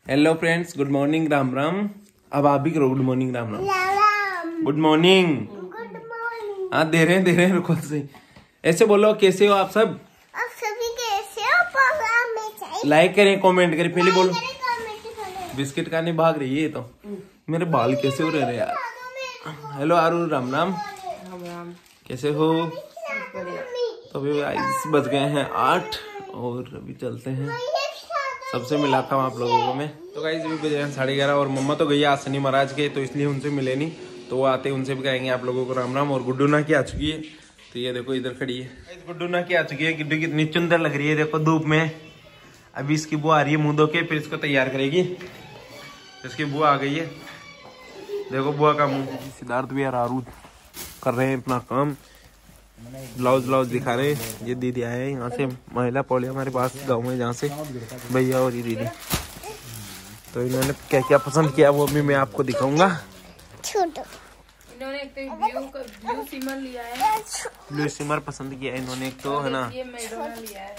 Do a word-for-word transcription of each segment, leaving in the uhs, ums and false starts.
Hello friends, good morning, Ram Ram. अब आप भी करो good morning, Ram Ram. Good morning. Good morning. हाँ दे रहे हैं दे रहे हैं रुको सही। ऐसे बोलो, कैसे हो आप सब? आप सभी कैसे हो? प्रोग्राम में चाहिए लाइक करें, कमेंट करें, पहले बोलो। करें, कमेंट करें। बिस्किट खाने भाग रही है ये तो। मेरे बाल कैसे हो रहे हैं यार। हेलो आरू, राम राम। कैसे हो? तो अभी आज बज गए हैं आठ और अभी चलते हैं। सबसे मिला था आप लोगों को मैं। तो गाइस अभी बजे हैं साढ़े ग्यारह और मम्मा तो गई आज शनि महाराज के, तो इसलिए उनसे मिले नहीं। तो वो आते उनसे भी कहेंगे आप लोगों को राम राम। और गुड्डू ना की आ चुकी है, तो ये देखो इधर खड़ी है गुड्डू ना की आ चुकी है। गुड्डू कितनी सुंदर लग रही है देखो धूप में। अभी इसकी बुआ आ रही है मुंह धो के, फिर इसको तैयार करेगी। इसकी बुआ आ गई है, देखो बुआ का मुंह। सिद्धार्थ भी यार आरू कर रहे हैं अपना काम, ब्लाउज ब्लाउज दिखा रहे हैं। ये दीदी आए हैं यहाँ से महिला पौड़ी हमारे पास गांव में, जहाँ से भैया और ये दीदी। तो इन्होंने क्या क्या पसंद किया वो भी मैं आपको दिखाऊंगा। इन्होंने एक तो ब्लू ब्लू सिमर लिया है, ब्लू सिमर पसंद किया इन्होंने एक तो, है ना। ये मैडोना लिया है,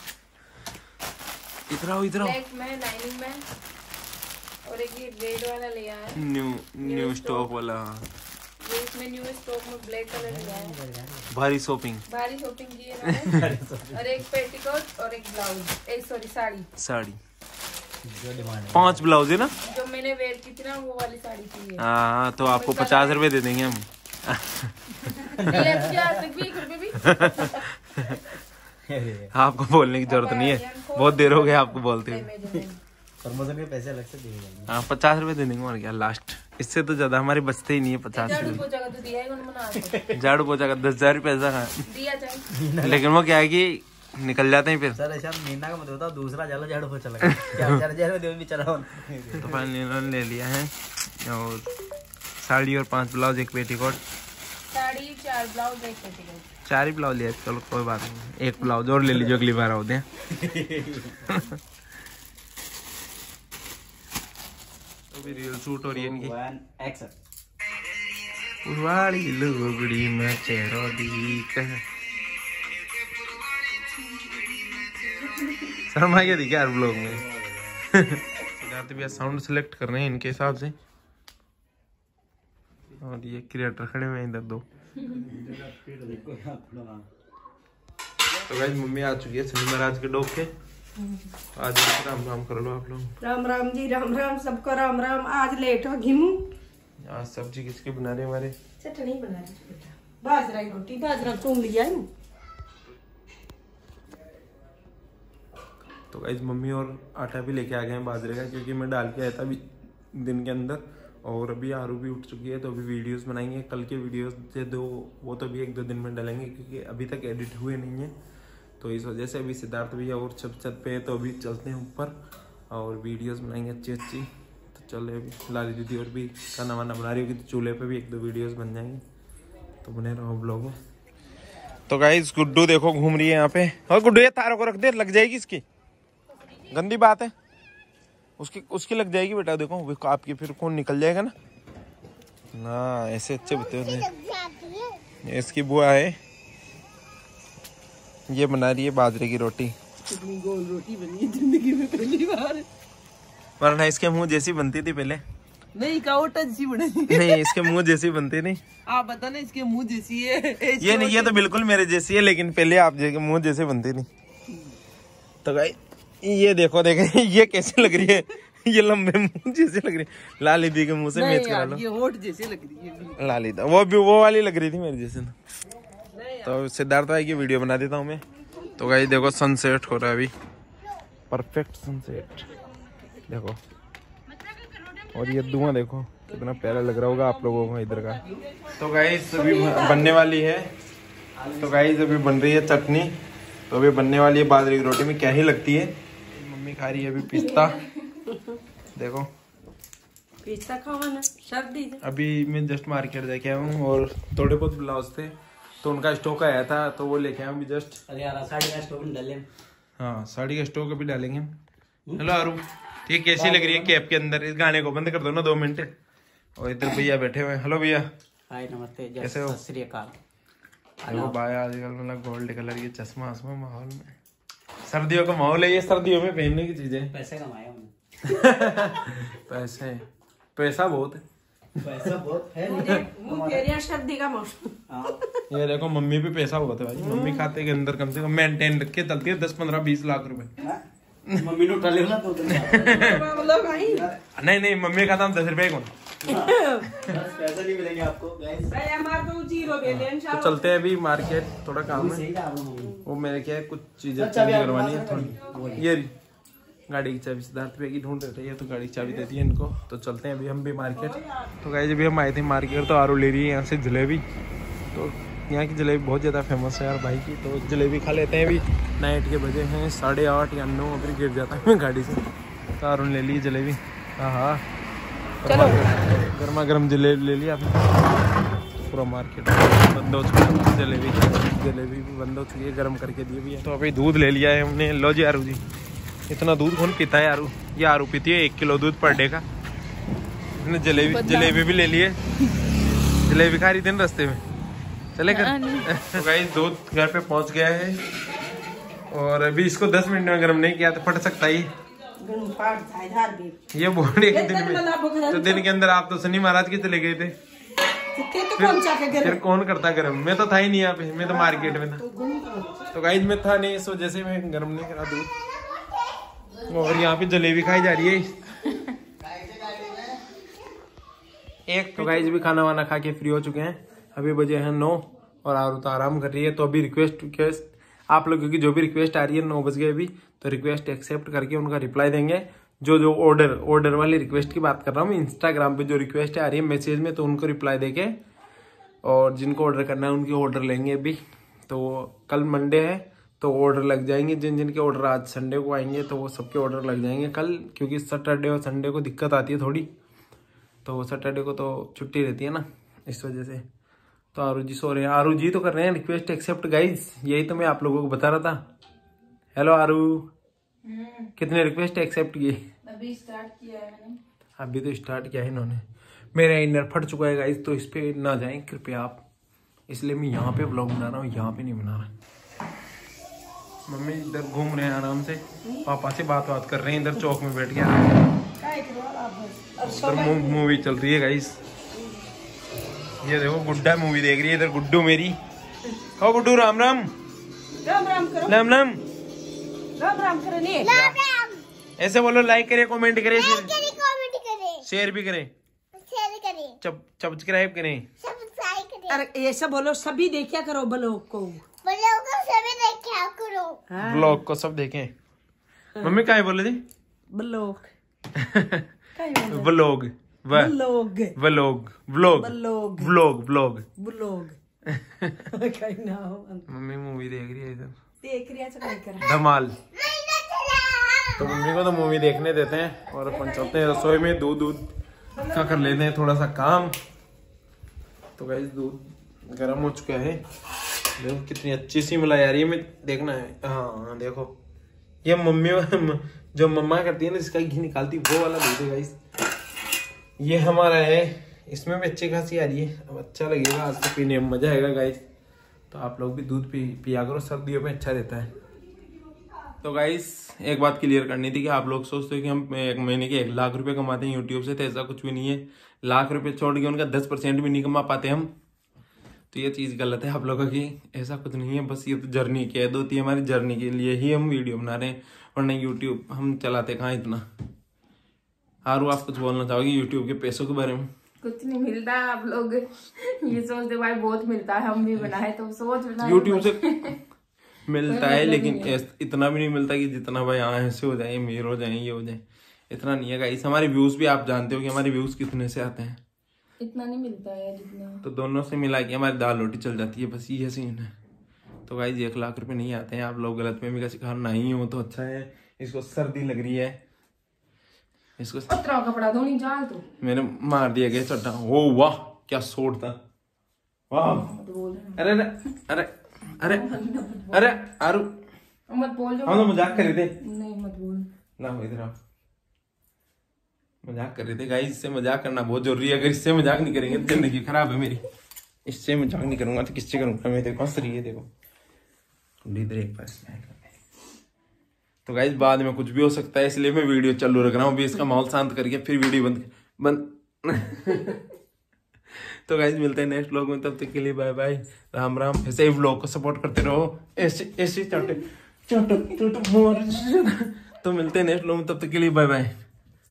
इधर आओ इधर आओ। ब्लैक में लाइनिंग में, और एक ये रेड वाला लिया है, न्यू न्यू स्टॉक वाला। ये इसमें न्यू स्टॉक में ब्लैक कलर लिया है। भारी शॉपिंग भारी शॉपिंग की है इन्होंने। और एक पेटीकोट और एक ब्लाउज, एक सॉरी साड़ी साड़ी। पांच ब्लाउज है ना जो मैंने वेयर की थी ना, वो वाली साड़ी थी। हाँ, तो आपको पचास रुपए दे देंगे हम। आपको बोलने की जरूरत नहीं है, बहुत देर हो गया आपको बोलते हुए। प्रमोशन के पैसे अलग से दिए जाएंगे। हाँ पचास रुपए दे देंगे और क्या लास्ट। इससे तो ज्यादा हमारे बचते ही नहीं है पचास झाड़ू रुपए। पोछा का तो दिया है उन्होंने, झाड़ू पोछा का दस हजार रुपये ऐसा दिया जाए। लेकिन वो क्या है कि निकल जाते हैं फिर। सर ऐसा महीना का मत बताओ, दूसरा चलो झाड़ू पोछा लगा चार चार हजार में भी चला। तो फाइनली इन्होंने ले लिया है, और साड़ी और पांच ब्लाउज एक पेटीकोट। साड़ी चार ब्लाउज एक पेटीकोट। चार ही ब्लाउज लिया, चलो कोई बात नहीं, एक ब्लाउज और ले लीजिए अगली बार आओ दे। तो भी रियल सूट और ये इनकी वाली लुगड़ी में चेहरा दिख शर्मा के दिखे यार ब्लॉग में। सिद्धार्थ भैया साउंड सेलेक्ट कर रहे हैं इनके हिसाब से, और ये क्रिएटर खड़े हुए हैं इधर दो। तो गाइस मम्मी आ चुकी है शनि महाराज के डोक के। आज राम राम कर लो आप लोग। राम राम जी, राम राम सबको राम राम। आज लेट हो घिमू। आज सब्जी किसके बना रहे हमारे? चटनी बना रही बेटा, बाजरा की रोटी। बाजरा तुम लिया है। तो गाइस मम्मी और आटा भी लेके आ गए हैं बाजरे का, क्योंकि मैं डाल के आया था अभी दिन के अंदर। और अभी आरू भी उठ चुकी है, तो अभी वीडियोस बनाएंगे। कल के वीडियोस थे दो, वो तो अभी एक दो दिन में डालेंगे, क्योंकि अभी तक एडिट हुए नहीं है। तो इस वजह से अभी सिद्धार्थ भैया और छत छत पे है, तो अभी चलते हैं ऊपर और वीडियोस बनाएंगे अच्छी अच्छी। तो चले अभी लाली दीदी और भी खाना वाना बना रही होगी, तो चूल्हे पे भी एक दो वीडियोस बन जाएंगे। तो बने रहो ब्लॉग में। तो गाइस गुड्डू देखो घूम रही है यहाँ पे। और गुड्डू ये तारों को रख दे, लग जाएगी इसकी, गंदी बात है। उसकी उसकी लग जाएगी बेटा, देखो आपकी फिर कौन निकल जाएगा ना ना। ऐसे अच्छे बच्चे होते हैं। इसकी बुआ है, ये बना रही है बाजरे की रोटी। कितनी गोल रोटी बनी है जिंदगी में पहली बार। वरना इसके मुंह जैसी बनती थी पहले। नहीं कावटा जैसी बनी। नहीं इसके मुंह जैसी बनती नहीं। आप बता ना, इसके मुंह जैसी है। ये नहीं, ये तो बिल्कुल मेरे जैसी है, लेकिन पहले आप जैसे मुंह जैसे बनती नहीं। तो गाइस ये देखो देखो ये कैसे लग रही है, ये लंबे मुंह जैसे लग रही है। लाली दी के मुंह से मैच करा लो। ये होठ जैसे लग रही है। लाली दा वो भी वो वाली लग रही थी मेरे जैसे। तो सिद्धार्थ भाई की वीडियो बना देता हूँ मैं। तो गाइस देखो सनसेट हो रहा है अभी, परफेक्ट सनसेट देखो। और ये धुआं देखो कितना प्यारा लग रहा होगा आप लोगों को इधर का। तो गाइस अभी बनने वाली है। तो गाइस अभी बन रही है चटनी। तो अभी बनने वाली है बाजरे की रोटी में, क्या ही लगती है। मम्मी खा रही है अभी पिस्ता, देखो पिस्ता खावा ना, सर्दी। अभी मैं जस्ट मार्केट जाके आया हूँ, और थोड़े बहुत ब्लाउज थे तो उनका स्टॉक आया था, तो वो लेके आया हूँ अभी जस्ट। अरे यार साड़ी का स्टॉक डाले। हाँ साड़ी का स्टॉक अभी डालेंगे। हेलो आरू, ठीक कैसी लग रही है कैप के अंदर? इस गाने को बंद कर दो ना दो मिनट। और इधर भैया बैठे हुए। हेलो भैया। हाय नमस्ते, कैसे हो? सत श्री अकाल। देखो भाई आजकल मतलब गोल्ड कलर की चश्मा आसमा माहौल में, सर्दियों का माहौल है ये, सर्दियों में पहनने की चीजें। पैसे कमाए हमने। पैसे पैसा बहुत है, पैसा बहुत है। मुंह तेरिया सर्दी का मौसम। ये देखो मम्मी भी पैसा बहुत है भाई। मम्मी खाते के अंदर कम से कम मेंटेन रख के चलती है दस पंद्रह बीस लाख रुपए। मम्मी ने उठा लिया तो नहीं नहीं मम्मी का दाम दस रुपए कौन। पैसा नहीं मिलेंगे आपको गाइस। तो चलते हैं अभी मार्केट, थोड़ा काम है। वो मेरे क्या है कुछ चीजें चेंज करवानी है थोड़ी। ये गाड़ी की चाबी सिद्धार्थ भैया की ढूंढ रहे थे, तो गाड़ी की चाबी दे दी है इनको। तो चलते हैं अभी हम भी मार्केट। तो गाइस अभी हम आए थे मार्केट, तो आरू ले रही है यहाँ से जलेबी। तो यहाँ की जलेबी बहुत ज़्यादा फेमस है यार भाई की। तो जलेबी खा लेते हैं। अभी नाइट के बजे हैं साढ़े आठ या नौ, फिर गिर जाता है मैं गाड़ी से। तो आरू ले ली जलेबी। हाँ हाँ चलो गर्मा गर्म जलेबी ले लिया। पूरा मार्केट बंद हो चुका है, जलेबी जलेबी भी बंद हो चुकी है, गर्म करके दिए भी है। तो अभी दूध ले लिया है हमने। लो जी आरू जी, इतना दूध कौन पीता है आरू? ये आरू पीती है एक किलो दूध पर डे का। हमने जलेबी जलेबी भी ले लिए, जलेबी खा रही थी रास्ते में। चलेगा। तो गाइस दूध घर पे पहुंच गया है और अभी इसको दस मिनट में गर्म नहीं किया तो फट सकता ही। ये बोल एक दिन में, तो दिन के अंदर आप तो शनि महाराज के चले गए थे। फिर, फिर कौन करता गर्म? मैं तो था ही नहीं यहाँ पे, मैं तो मार्केट में था। तो गाइस मैं था नहीं, इस वजह से मैं गर्म नहीं करा दूध। और यहाँ पे जलेबी खाई जा रही है एक। तो गाइस भी खाना वाना खा के फ्री हो चुके हैं। अभी बजे हैं नौ और आरू तो आराम कर रही है। तो अभी रिक्वेस्ट रिक्वेस्ट आप लोगों की जो भी रिक्वेस्ट आ रही है, नौ बज गए अभी, तो रिक्वेस्ट एक्सेप्ट करके उनका रिप्लाई देंगे। जो जो ऑर्डर ऑर्डर वाली रिक्वेस्ट की बात कर रहा हूँ, इंस्टाग्राम पे जो रिक्वेस्ट आ रही है मैसेज में, तो उनको रिप्लाई देके और जिनको ऑर्डर करना है उनके ऑर्डर लेंगे अभी। तो कल मंडे है तो ऑर्डर लग जाएंगे। जिन जिनके ऑर्डर आज संडे को आएंगे तो वो सबके ऑर्डर लग जाएंगे कल, क्योंकि सैटरडे और संडे को दिक्कत आती है थोड़ी। तो सैटरडे को तो छुट्टी रहती है ना, इस वजह से। तो आरू जी सो रहे हैं। आरू जी तो कर रहे हैं रिक्वेस्ट एक्सेप्ट गाइज, यही तो मैं आप लोगों को बता रहा था। हेलो आरू, कितने रिक्वेस्ट एक्सेप्ट किए? अभी स्टार्ट किया है मैंने। अभी तो स्टार्ट किया है इन्होंने। मेरा इनर फट चुका है गाइज, तो इस पे ना जाएं कृपया आप, इसलिए मैं यहाँ पे व्लॉग बना रहा हूँ, यहाँ पे नहीं बना रहा। मम्मी इधर घूम रहे हैं आराम से, पापा से बात बात कर रहे हैं इधर चौक में बैठ के। मूवी चल रही है गाइज, ये देखो गुड्डा मूवी देख रही है इधर। गुड्डू मेरी, ओ गुड्डू राम राम राम राम करो। राम राम राम राम करो। नहीं ऐसे बोलो, लाइक करे, कमेंट करे, कमेंट करें, शेयर भी करें, शेयर करें, सब्सक्राइब करें, सब्सक्राइब करें। अरे ऐसा बोलो, सभी देखिया करो ब्लॉग को। ब्लॉग को सभी देखा करो। ब्लॉग को सब देखें। मम्मी क्या बोले थी? Blog vlog blog vlog vlog blog vlog vlog blog कहीं ना हो। मम्मी मूवी देख रही है इधर, देख रही है तो नहीं करा धमाल। तो मम्मी को तो मूवी देखने देते हैं और अपन चलते हैं रसोई में, दूध दूध का कर लेते हैं थोड़ा सा काम। तो गाइस दूध गर्म हो चुका है, देखो कितनी अच्छी सी मलाई आ रही है। मैं देखना है, हाँ देखो ये मम्मी जो मम्मा करती है ना, इसका घी निकालती वो वाला दूध है गाइस। ये हमारा है, इसमें भी अच्छी खासी आ रही है। अब अच्छा लगेगा आज तो पीने में, मजा आएगा गाइस। तो आप लोग भी दूध पी पिया करो, सर्दियों में अच्छा रहता है। तो गाइस एक बात क्लियर करनी थी कि आप लोग सोचते हो कि हम एक महीने के एक लाख रुपए कमाते हैं यूट्यूब से, तो ऐसा कुछ भी नहीं है। लाख रुपए छोड़ के उनका दस परसेंट भी नहीं कमा पाते हम, तो ये चीज़ गलत है आप लोगों की। ऐसा कुछ नहीं है, बस ये तो जर्नी कह दो थी, हमारी जर्नी के लिए ही हम वीडियो बना रहे हैं, वरना यूट्यूब हम चलाते कहाँ इतना। आरू आप कुछ बोलना चाहोगे यूट्यूब के पैसों के बारे में? कुछ नहीं मिलता, आप लोग ये सोचते भाई बहुत मिलता है, हम भी बनाए तो सोच बना यूट्यूब से मिलता है, लेकिन इतना भी नहीं मिलता कि जितना भाई हाँ ऐसे हो जाए, अमीर हो जाए, ये हो जाए, इतना नहीं है गाइस। हमारे व्यूज भी आप जानते हो कि हमारे व्यूज कितने से आते हैं, इतना नहीं मिलता है जितना। तो दोनों से मिला के हमारी दाल रोटी चल जाती है, बस ये सीन है। तो गाइस एक लाख रुपए नहीं आते हैं, आप लोग गलत फहमी का शिकार नहीं हो तो अच्छा है। इसको सर्दी लग रही है, इसको पत्रा कपड़ा धो नहीं चाल तो मैंने मार दिया गया चट्टा। ओ वाह क्या शॉट था, वाह। अरे अरे अरे अरे अरे आरू मत बोल जो, हम तो मजाक कर रहे थे। नहीं मत बोल ना इधर आप मजाक कर रहे थे गाइस, इससे मजाक करना बहुत जरूरी है। अगर इससे मजाक नहीं करेंगे तो जिंदगी खराब है मेरी। इससे मजाक नहीं करूंगा तो किससे करूंगा मैं? देखो हंस रही है, देखो इधर एक बार स्माइल कर, तो गाइस बाद में कुछ भी हो सकता है, इसलिए मैं वीडियो चालू रख रहा हूँ। अभी इसका माहौल शांत करके फिर वीडियो बंद बंद तो गाइस मिलते हैं नेक्स्ट व्लॉग में, तब तक के लिए बाय बाय, राम राम। ऐसे ही व्लॉग को सपोर्ट करते रहो, ऐसे ऐसे छोटे छोटे छोटे। तो मिलते हैं नेक्स्ट व्लॉग में, तब तक के लिए बाय बाय।